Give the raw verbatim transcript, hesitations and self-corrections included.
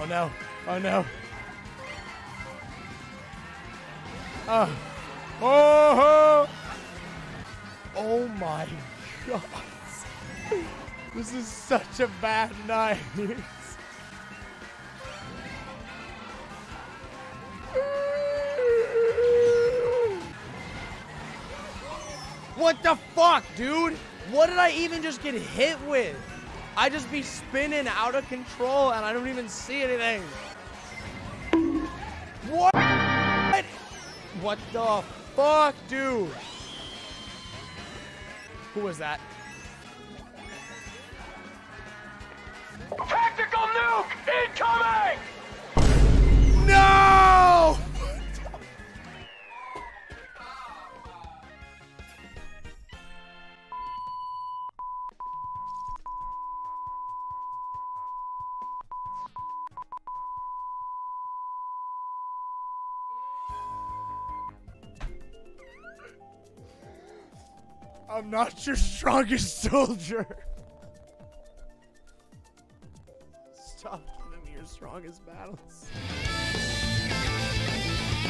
Oh no. Oh no. Oh. Oh. Oh my god. This is such a bad night. What the fuck, dude? What did I even just get hit with? I just be spinning out of control and I don't even see anything. What? What the fuck, dude? Who was that? Tactical nuke incoming! No! I'm not your strongest soldier. Stop giving me your strongest battles.